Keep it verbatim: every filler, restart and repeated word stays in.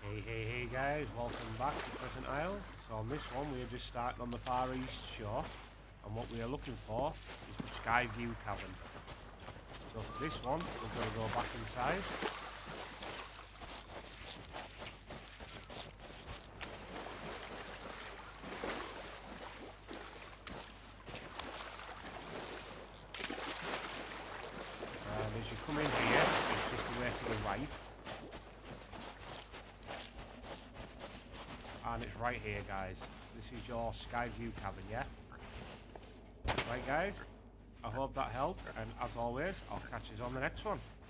Hey, hey, hey guys, welcome back to Crescent Isle. So on this one we are just starting on the far east shore, and what we are looking for is the Sky View Cavern. So for this one we're going to go back inside. And as you come in here, it's just away to the right. And it's right here, guys. This is your Sky View Cavern, yeah? Right, guys. I hope that helped, and as always, I'll catch you on the next one.